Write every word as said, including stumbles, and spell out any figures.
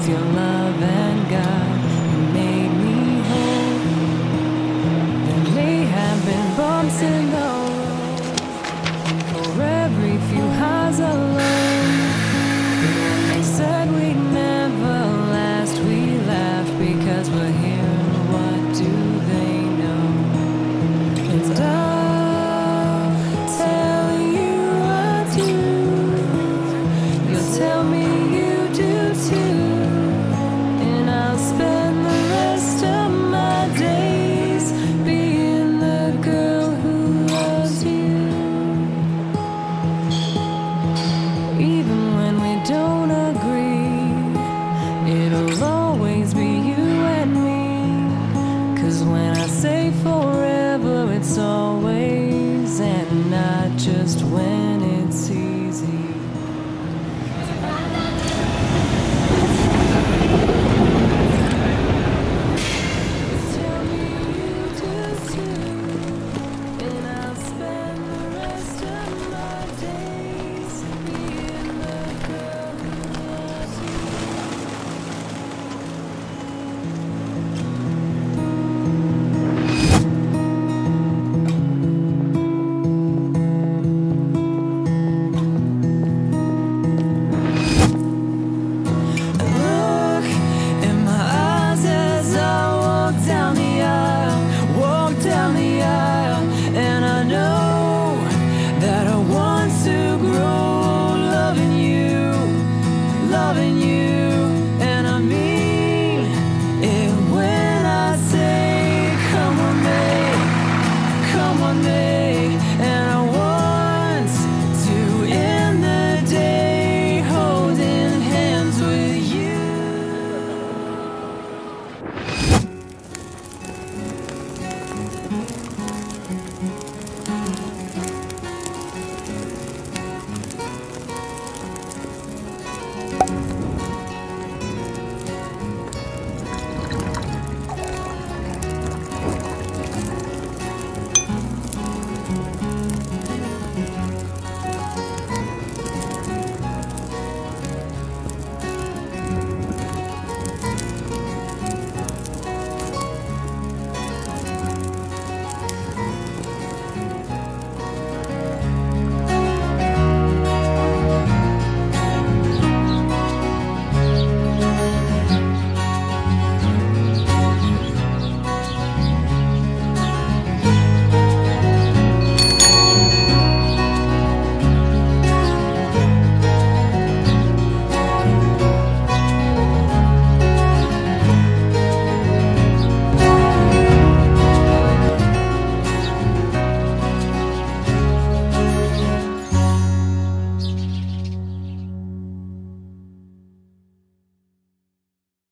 with your love and God, you made me whole. There may have been bumps in the road, and for every few highs alone, but when they said we'd never last, we laughed because we're here. And what do they know? It's I'll tell you I do. You'll tell me you do too. And I'll spend the rest of my days being the girl who loves you. Even when we don't agree, it'll always be you and me. 'Cause when I say forever, it's always and not just when it